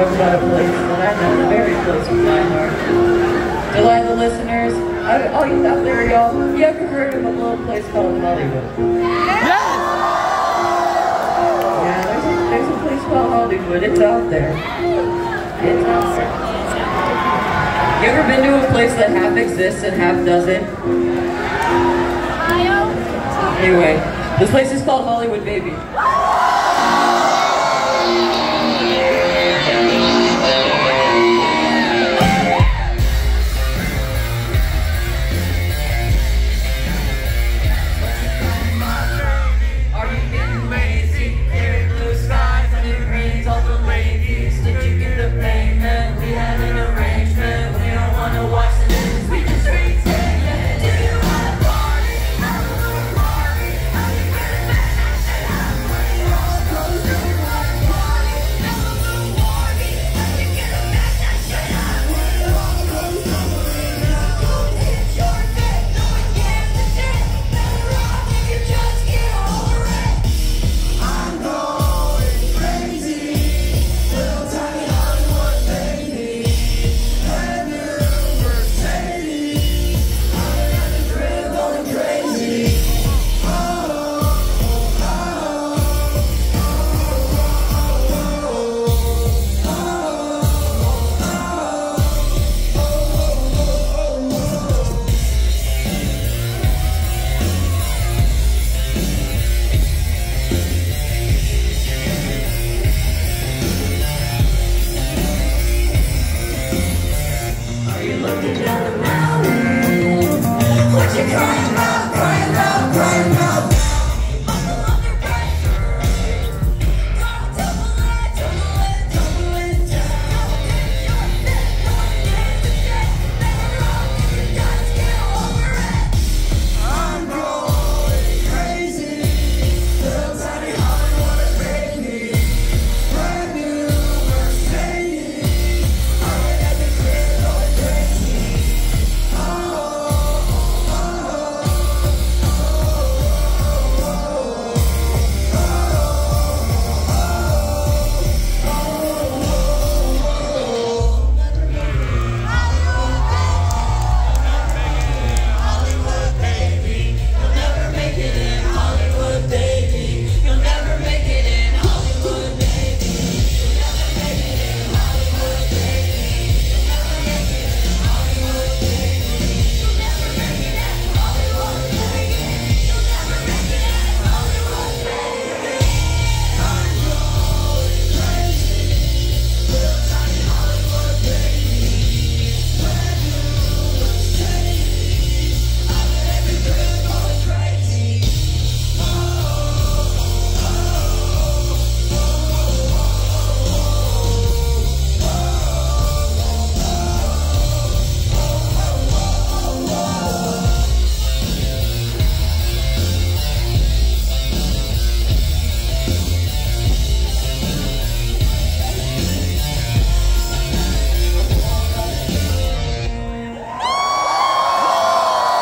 talk about a place that I know very close to my heart. To a lot of the listeners, all you out there, y'all, you ever heard of a little place called Hollywood? Yes! Yeah, there's a place called Hollywood. It's out there. It's out there. You ever been to a place that half exists and half doesn't? Anyway, this place is called Hollywood, baby.